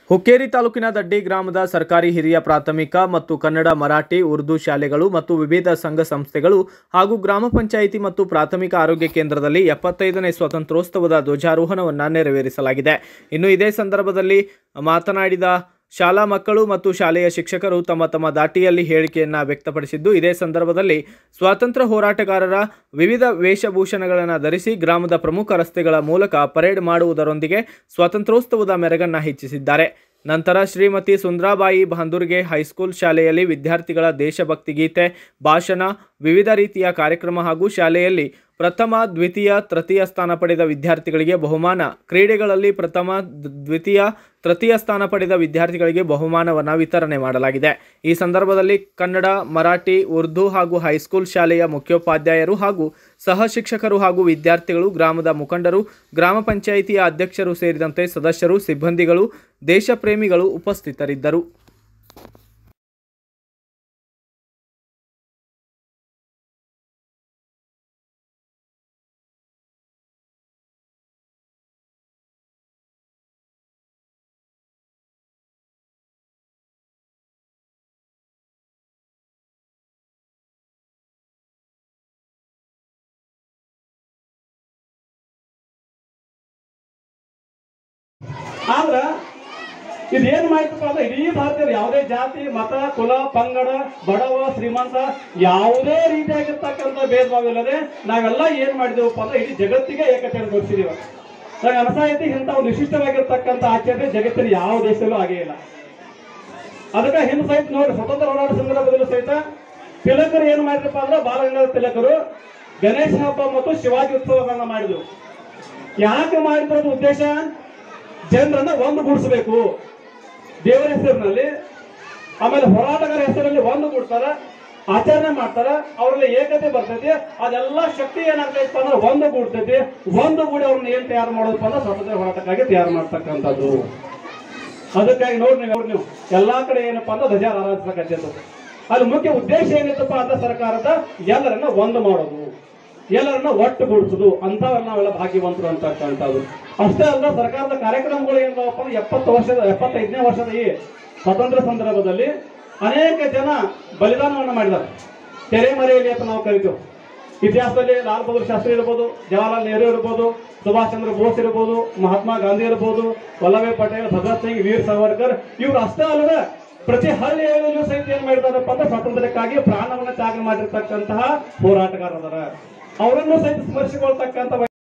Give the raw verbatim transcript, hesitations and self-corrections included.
ಹುಕ್ಕೇರಿ ತಾಲೂಕಿನ ದಡ್ಡಿ ಗ್ರಾಮದ ಸರ್ಕಾರಿ ಹಿರಿಯ ಪ್ರಾಥಮಿಕ ಮತ್ತು ಕನ್ನಡ ಮರಾಠಿ ಉರ್ದು ಶಾಲೆಗಳು ಮತ್ತು ವಿವಿಧ ಸಂಘ ಸಂಸ್ಥೆಗಳು ಹಾಗೂ ಗ್ರಾಮ ಪಂಚಾಯಿತಿ ಮತ್ತು ಪ್ರಾಥಮಿಕ ಆರೋಗ್ಯ ಕೇಂದ್ರದಲ್ಲಿ ಎಪ್ಪತ್ತೈದನೇ ಸ್ವಾತಂತ್ರ್ಯೋತ್ಸವದ ಧ್ವಜಾರೋಹಣವನ್ನು ನೆರವೇರಿಸಲಾಗಿದೆ. ಇನ್ನು ಇದೇ ಸಂದರ್ಭದಲ್ಲಿ ಮಾತನಾಡಿದ ಶಾಲಾ ಮಕ್ಕಳು ಮತ್ತು ಶಾಲೆಯ ಶಿಕ್ಷಕರು ತಮ್ಮ ತಮ್ಮ ದಾಟಿಯಲ್ಲಿ ಹೇಳಿಕೆಯನ್ನು ವ್ಯಕ್ತಪಡಿಸಿದ್ದು, ಇದೇ ಸಂದರ್ಭದಲ್ಲಿ ಸ್ವಾತಂತ್ರ್ಯ ಹೋರಾಟಗಾರರ ವಿವಿಧ ವೇಷಭೂಷಣಗಳನ್ನು ಧರಿಸಿ ಗ್ರಾಮದ ಪ್ರಮುಖ ರಸ್ತೆಗಳ ಮೂಲಕ ಪರೇಡ್ ಮಾಡುವುದರೊಂದಿಗೆ ಸ್ವಾತಂತ್ರ್ಯೋತ್ಸವದ ಮೆರಗನ್ನು ಹೆಚ್ಚಿಸಿದ್ದಾರೆ. ನಂತರ ಶ್ರೀಮತಿ ಸುಂದ್ರಾಬಾಯಿ ಬಾಂದುರ್ಗೆ ಹೈಸ್ಕೂಲ್ ಶಾಲೆಯಲ್ಲಿ ವಿದ್ಯಾರ್ಥಿಗಳ ದೇಶಭಕ್ತಿ ಗೀತೆ, ಭಾಷಣ, ವಿವಿಧ ರೀತಿಯ ಕಾರ್ಯಕ್ರಮ ಹಾಗೂ ಶಾಲೆಯಲ್ಲಿ ಪ್ರಥಮ, ದ್ವಿತೀಯ, ತೃತೀಯ ಸ್ಥಾನ ಪಡೆದ ವಿದ್ಯಾರ್ಥಿಗಳಿಗೆ ಬಹುಮಾನ, ಕ್ರೀಡೆಗಳಲ್ಲಿ ಪ್ರಥಮ, ದ್ವಿತೀಯ, ತೃತೀಯ ಸ್ಥಾನ ಪಡೆದ ವಿದ್ಯಾರ್ಥಿಗಳಿಗೆ ಬಹುಮಾನವನ್ನು ವಿತರಣೆ ಮಾಡಲಾಗಿದೆ. ಈ ಸಂದರ್ಭದಲ್ಲಿ ಕನ್ನಡ, ಮರಾಠಿ, ಉರ್ದು ಹಾಗೂ ಹೈಸ್ಕೂಲ್ ಶಾಲೆಯ ಮುಖ್ಯೋಪಾಧ್ಯಾಯರು ಹಾಗೂ ಸಹ ಶಿಕ್ಷಕರು ಹಾಗೂ ವಿದ್ಯಾರ್ಥಿಗಳು, ಗ್ರಾಮದ ಮುಖಂಡರು, ಗ್ರಾಮ ಪಂಚಾಯಿತಿಯ ಅಧ್ಯಕ್ಷರು ಸೇರಿದಂತೆ ಸದಸ್ಯರು, ಸಿಬ್ಬಂದಿಗಳು, ದೇಶ ಪ್ರೇಮಿಗಳು ಉಪಸ್ಥಿತರಿದ್ದರು. ಆದ್ರ ಇದೇನ್ ಮಾಡ್ತಪ್ಪ ಅಂದ್ರೆ ಇಡೀ ಭಾರತೀಯರು ಯಾವುದೇ ಜಾತಿ, ಮತ, ಕುಲ, ಪಂಗಡ, ಬಡವ, ಶ್ರೀಮಂತ ಯಾವುದೇ ರೀತಿಯಾಗಿರ್ತಕ್ಕಂಥ ಭೇದ ಭಾವ ಇಲ್ಲದೆ ನಾವೆಲ್ಲ ಏನ್ ಮಾಡಿದೇವಪ್ಪ ಅಂದ್ರೆ ಇಡೀ ಜಗತ್ತಿಗೆ ಏಕತೆಯನ್ನು ತೋರಿಸಿದೀವಿ. ನನಗೆ ಅನಿಸೈತಿ ಇಂಥ ಒಂದು ವಿಶಿಷ್ಟವಾಗಿರ್ತಕ್ಕಂಥ ಆಚರಣೆ ಜಗತ್ತಿನ ಯಾವ ದೇಶದಲ್ಲೂ ಆಗೇ ಇಲ್ಲ. ಅದಕ್ಕೆ ಹಿಂದೆ ಸಹಿತ ನೋಡಿ, ಸ್ವತಂತ್ರ ಹೋರಾಟ ಸಂದರ್ಭದಲ್ಲೂ ಸಹಿತ ತಿಲಕರು ಏನ್ ಮಾಡಿದ್ರಪ್ಪ ಅಂದ್ರೆ ಬಾಲಗಂಗಾಧರ ತಿಲಕರು ಗಣೇಶ ಹಬ್ಬ ಮತ್ತು ಶಿವಾಜಿ ಉತ್ಸವಗಳನ್ನ ಮಾಡಿದ್ರು. ಯಾಕೆ ಮಾಡಿದ್ರು ಉದ್ದೇಶ? ಜನರನ್ನ ಒಂದುಗೂಡಿಸಬೇಕು ದೇವರ ಹೆಸರಿನಲ್ಲಿ, ಆಮೇಲೆ ಹೋರಾಟಗಾರ ಹೆಸರಲ್ಲಿ ಒಂದುಗೂಡ್ತಾರ, ಆಚರಣೆ ಮಾಡ್ತಾರ, ಅವರಲ್ಲಿ ಏಕತೆ ಬರ್ತೈತಿ. ಅದೆಲ್ಲ ಶಕ್ತಿ ಏನಾಗ್ತೈತಿ ಅಂದ್ರೆ ಒಂದುಗೂಡ್ತೈತಿ. ಒಂದುಗೂಡಿ ಅವ್ರನ್ನ ಏನ್ ತಯಾರು ಮಾಡೋದಪ್ಪ ಅಂದ್ರೆ ಸ್ವಾತಂತ್ರ್ಯ ಹೋರಾಟಕ್ಕಾಗಿ ತಯಾರು ಮಾಡ್ತಕ್ಕಂಥದ್ದು. ಅದಕ್ಕಾಗಿ ನೋಡ್ರಿ ನೀವು ನೀವು ಎಲ್ಲಾ ಕಡೆ ಏನಪ್ಪಾ ಅಂದ್ರೆ ಧ್ವಜ ಆರಾಧಿಸಕತ್ತಿತ್ತು. ಅಲ್ಲಿ ಮುಖ್ಯ ಉದ್ದೇಶ ಏನಿತ್ತಪ್ಪ ಅಂದ್ರೆ ಸರ್ಕಾರದ ಎಲ್ಲರನ್ನ ಒಂದು ಮಾಡೋದು, ಎಲ್ಲರನ್ನ ಒಟ್ಟುಗೂಡಿಸುದು, ಅಂತವೆಲ್ಲ ನಾವೆಲ್ಲ ಭಾಗ್ಯವಂತರು ಅಂತಕ್ಕಂಥದ್ದು. ಅಷ್ಟೇ ಅಲ್ಲ, ಸರ್ಕಾರದ ಕಾರ್ಯಕ್ರಮಗಳು ಏನಪ್ಪ ಅಂದ್ರೆ ಎಪ್ಪತ್ತು ವರ್ಷದ ಎಪ್ಪತ್ತೈದನೇ ವರ್ಷದ ಈ ಸ್ವಾತಂತ್ರ್ಯ ಸಂದರ್ಭದಲ್ಲಿ ಅನೇಕ ಜನ ಬಲಿದಾನವನ್ನ ಮಾಡಿದ್ದಾರೆ. ತೆರೆಮರೆಯಲ್ಲಿ ಅಂತ ನಾವು ಕರಿತೀವಿ. ಇತಿಹಾಸದಲ್ಲಿ ಲಾಲ್ ಬಹದ್ದೂರ್ ಶಾಸ್ತ್ರಿ ಇರ್ಬೋದು, ಜವಾಹರ್ಲಾಲ್ ನೆಹರು ಇರ್ಬೋದು, ಸುಭಾಷ್ ಚಂದ್ರ ಬೋಸ್ ಇರ್ಬೋದು, ಮಹಾತ್ಮ ಗಾಂಧಿ ಇರ್ಬೋದು, ವಲ್ಲಭಾಯ್ ಪಟೇಲ್, ಭಗತ್ ಸಿಂಗ್, ವೀರ್ ಸಾವರ್ಕರ್, ಇವ್ರು ಅಷ್ಟೇ ಅಲ್ಲದೆ ಪ್ರತಿ ಹಳ್ಳಿಯಲ್ಲೂ ಸಹಿತ ಏನ್ ಮಾಡಿದಾರಪ್ಪ ಅಂದ್ರೆ ಸ್ವಾತಂತ್ರ್ಯಕ್ಕಾಗಿ ಪ್ರಾಣವನ್ನ ತ್ಯಾಗ ಮಾಡಿರ್ತಕ್ಕಂತಹ ಹೋರಾಟಗಾರರ ಅವರನ್ನು ಸಹಿತ ಸ್ಮರಿಸಿಕೊಳ್ತಕ್ಕಂಥ